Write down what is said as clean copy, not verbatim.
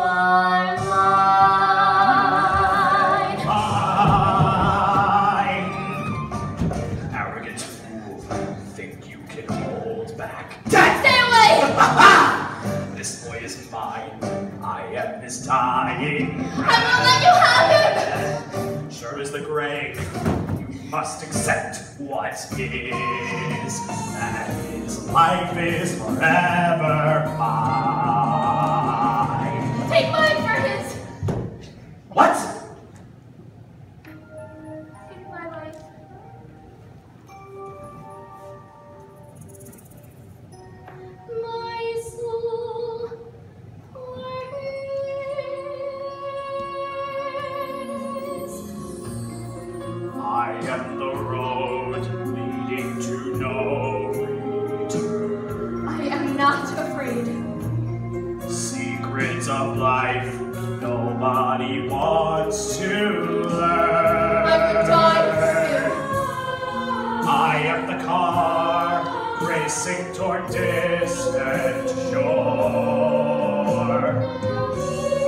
are mine. Mine. Arrogant fool, think you can hold back. Stay away! This boy is mine. I am his dying. I won't let you have him! Sure as the grave, you must accept what is. That his life is forever mine. Take mine for his. What? Take my life. My soul for his. I am the road leading to no return. I am not afraid. Secrets of life nobody wants to learn. I would die for I am the car racing toward distant shore.